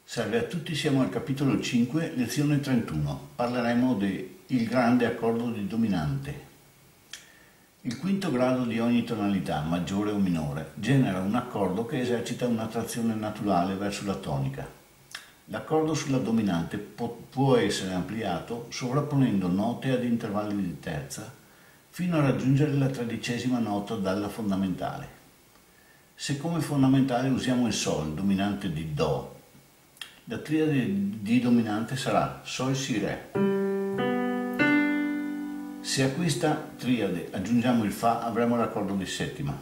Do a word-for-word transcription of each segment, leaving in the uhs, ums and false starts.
Salve a tutti, siamo al capitolo cinque, lezione trentuno. Parleremo del grande accordo di dominante. Il quinto grado di ogni tonalità, maggiore o minore, genera un accordo che esercita un'attrazione naturale verso la tonica. L'accordo sulla dominante può essere ampliato sovrapponendo note ad intervalli di terza fino a raggiungere la tredicesima nota dalla fondamentale. Se come fondamentale usiamo il Sol, dominante di Do, la triade di dominante sarà Sol, Si, Re. Se a questa triade aggiungiamo il Fa avremo l'accordo di settima.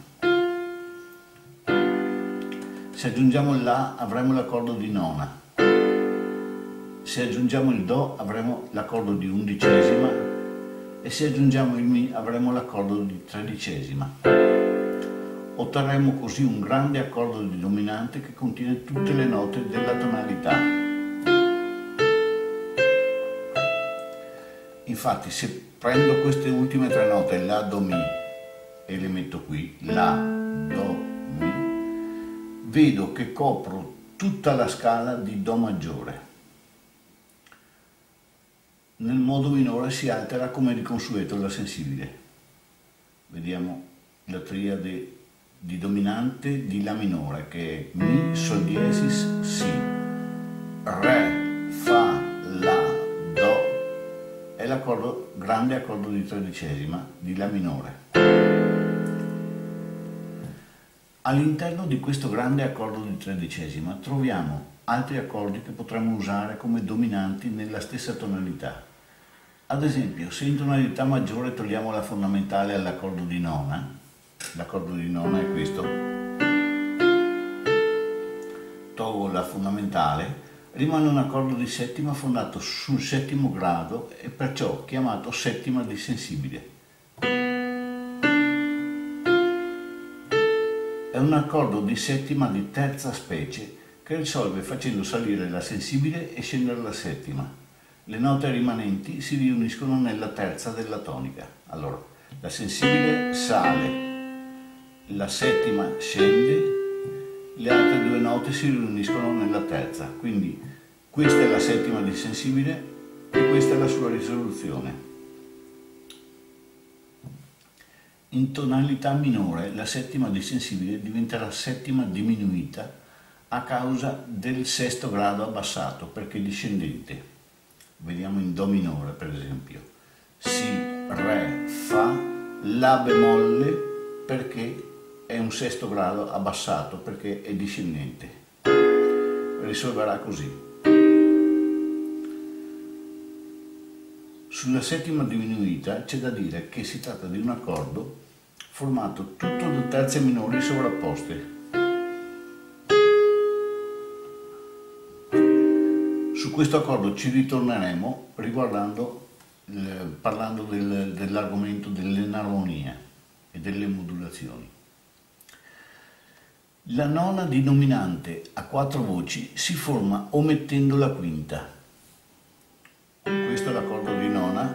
Se aggiungiamo il La avremo l'accordo di nona. Se aggiungiamo il Do avremo l'accordo di undicesima e se aggiungiamo il Mi avremo l'accordo di tredicesima. Otterremo così un grande accordo di dominante che contiene tutte le note della tonalità. Infatti, se prendo queste ultime tre note, La, Do, Mi, e le metto qui, La, Do, Mi, vedo che copro tutta la scala di Do maggiore. Nel modo minore si altera come di consueto la sensibile. Vediamo la triade di dominante di La minore, che è Mi, Sol diesis, Si, Re, Fa, La, Do, è l'accordo, grande accordo di tredicesima di La minore. All'interno di questo grande accordo di tredicesima troviamo altri accordi che potremmo usare come dominanti nella stessa tonalità. Ad esempio, se in tonalità maggiore togliamo la fondamentale all'accordo di nona, l'accordo di nona è questo, tolgo la fondamentale, rimane un accordo di settima fondato sul settimo grado e perciò chiamato settima di sensibile. È un accordo di settima di terza specie che risolve facendo salire la sensibile e scendere la settima. Le note rimanenti si riuniscono nella terza della tonica. Allora, la sensibile sale, la settima scende, le altre due note si riuniscono nella terza, quindi questa è la settima di sensibile e questa è la sua risoluzione. In tonalità minore la settima di sensibile diventerà settima diminuita a causa del sesto grado abbassato perché discendente. Vediamo in Do minore per esempio, Si, Re, Fa, La bemolle perché è un sesto grado abbassato perché è discendente. Risolverà così. Sulla settima diminuita c'è da dire che si tratta di un accordo formato tutto da terze minori sovrapposte. Su questo accordo ci ritorneremo riguardando, eh, parlando del, dell'argomento dell'enarmonia e delle modulazioni. La nona di dominante a quattro voci si forma omettendo la quinta. Questo è l'accordo di nona,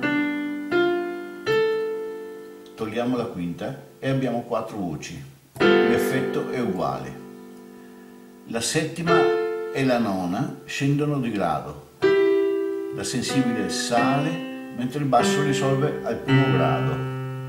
togliamo la quinta e abbiamo quattro voci. L'effetto è uguale. La settima e la nona scendono di grado. La sensibile sale mentre il basso risolve al primo grado.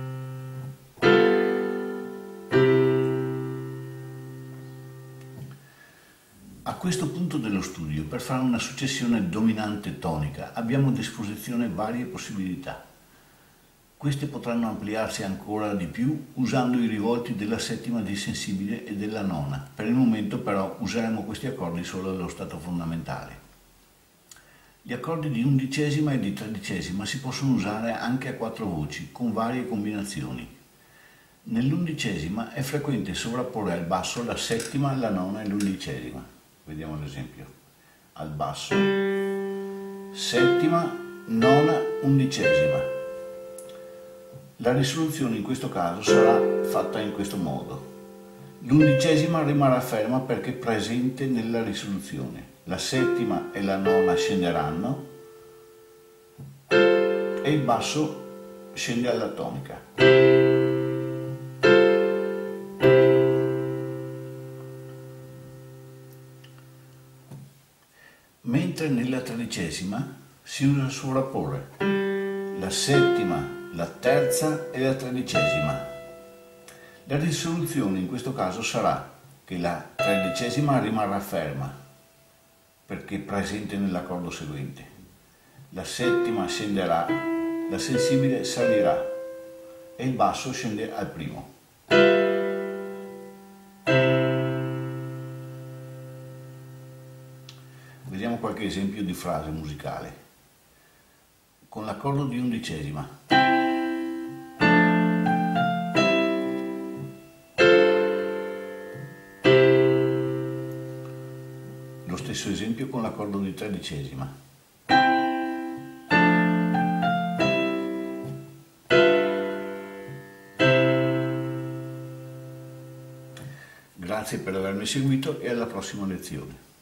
A questo punto dello studio, per fare una successione dominante tonica, abbiamo a disposizione varie possibilità. Queste potranno ampliarsi ancora di più usando i rivolti della settima di sensibile e della nona. Per il momento però useremo questi accordi solo allo stato fondamentale. Gli accordi di undicesima e di tredicesima si possono usare anche a quattro voci, con varie combinazioni. Nell'undicesima è frequente sovrapporre al basso la settima, la nona e l'undicesima. Vediamo l'esempio. Al basso, settima, nona, undicesima. La risoluzione in questo caso sarà fatta in questo modo. L'undicesima rimarrà ferma perché presente nella risoluzione. La settima e la nona scenderanno e il basso scende alla tonica. mentre nella tredicesima si usa il sovrapporre la settima, la terza e la tredicesima. La risoluzione in questo caso sarà che la tredicesima rimarrà ferma perché presente nell'accordo seguente, la settima scenderà, la sensibile salirà e il basso scende al primo. Vediamo qualche esempio di frase musicale. Con l'accordo di undicesima. Lo stesso esempio con l'accordo di tredicesima. Grazie per avermi seguito e alla prossima lezione.